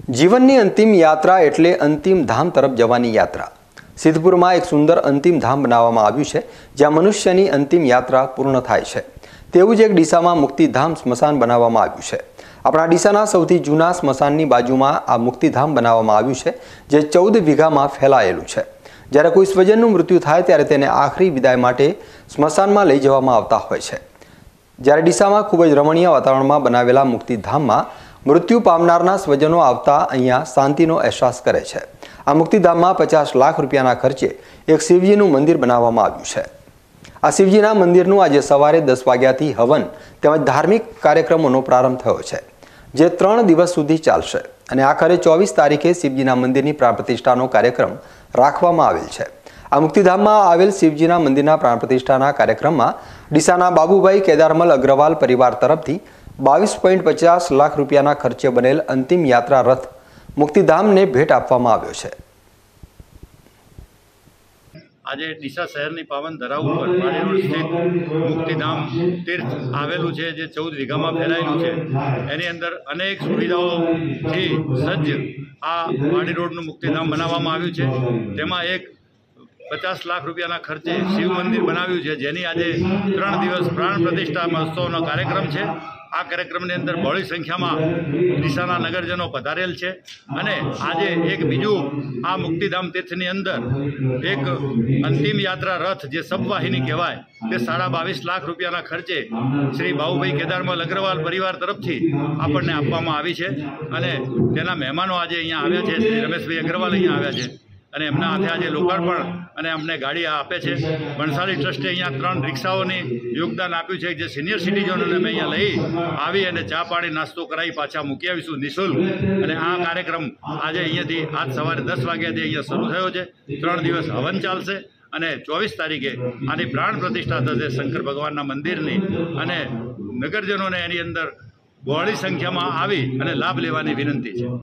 જીવનની અંતિમ યાત્રા એટલે અંતિમ ધામ તરફ જવાની યાત્રા। સિદ્ધપુરમાં એક સુંદર અંતિમ ધામ બનાવવામાં આવ્યું છે, જ્યાં મનુષ્યની અંતિમ યાત્રા પૂર્ણ થાય છે। તેવું જ એક ડીસામાં મુક્તિધામ સ્મશાન બનાવવામાં આવ્યું છે। આપણા ડીસાના સૌથી જૂના સ્મશાનની બાજુમાં આ મુક્તિધામ બનાવવામાં આવ્યું છે, જે 14 વીઘામાં ફેલાયેલું છે। જ્યારે કોઈ સ્વજનનું મૃત્યુ થાય ત્યારે તેને આખરી વિદાય માટે સ્મશાનમાં લઈ જવામાં આવતા હોય છે। જ્યારે ડીસામાં ખૂબ જ રમણીય વાતાવરણમાં બનાવેલા મુક્તિધામમાં મૃત્યુ પામનારના સ્વજનો આવતા અહીંયા શાંતિનો અહેસાસ કરે છે। આ મુક્તિધામમાં 50 લાખ રૂપિયાના ખર્ચે એક શિવજીનું મંદિર બનાવવામાં આવ્યું છે। આ શિવજીના મંદિરનું આજે સવારે 10 વાગ્યાથી હવન તેમજ ધાર્મિક કાર્યક્રમોનો પ્રારંભ થયો છે, જે 3 દિવસ સુધી ચાલશે અને આખરે 24 તારીખે શિવજીના મંદિરની પ્રાણ પ્રતિષ્ઠાનો કાર્યક્રમ રાખવામાં આવેલ છે। આ મુક્તિધામમાં આવેલ શિવજીના મંદિરના પ્રાણ પ્રતિષ્ઠાના કાર્યક્રમમાં ડીસાના બાબુભાઈ કેદારમલ અગ્રવાલ પરિવાર તરફથી 22.50 લાખ રૂપિયાના ખર્ચે બનેલ અંતિમ યાત્રા રથ મુક્તિધામને भेट આપવામાં આવ્યો છે। આજે ડીસા શહેરની પાવન ધરા ઉપર વાડી રોડ સ્થિત મુક્તિધામ તીર્થ આવેલું છે, જે 14 વીઘામાં ફેલાયેલું છે। એની અંદર અનેક સુવિધાઓથી સજ્જ આ વાડી રોડનું મુક્તિધામ બનાવવામાં આવ્યું છે। તેમાં એક 50 લાખ રૂપિયાના ખર્ચે શિવ મંદિર બનાવ્યું છે, જેની આજે 3 દિવસ પ્રાણ પ્રતિષ્ઠા મહોત્સવનો કાર્યક્રમ છે। આ કાર્યક્રમની અંદર બહોળી સંખ્યામાં ડીસાના નગરજનો પધારેલ છે અને આજે એક બીજું આ મુક્તિધામ તીર્થની અંદર એક અંતિમ યાત્રા રથ, જે સબવાહિની કહેવાય, તે 22.5 લાખ રૂપિયાના ખર્ચે શ્રી બાબુભાઈ કેદારમલ અગ્રવાલ પરિવાર તરફથી આપણને આપવામાં આવી છે અને તેના મહેમાનો આજે અહીંયા આવ્યા છે। શ્રી રમેશભાઈ અગ્રવાલ અહીંયા આવ્યા છે અને એમના હાથે આજે લોકાર્પણ અને અમને ગાડી આપે છે। ભણસાલી ટ્રસ્ટે અહીંયા 3 રિક્ષાઓની યોગદાન આપ્યું છે, જે સિનિયર સિટીઝનોને અમે અહીંયા લઈ આવી અને ચા પાણી નાસ્તો કરાવી પાછા મૂકી આવીશું નિઃશુલ્ક। અને આ કાર્યક્રમ આજે અહીંયાથી આજ સવારે 10 વાગ્યાથી અહીંયા શરૂ થયો છે। 3 દિવસ હવન ચાલશે અને 24 તારીખે આની પ્રાણ પ્રતિષ્ઠા થશે શંકર ભગવાનના મંદિરની અને નગરજનોને એની અંદર બહોળી સંખ્યામાં આવી અને લાભ લેવાની વિનંતી છે।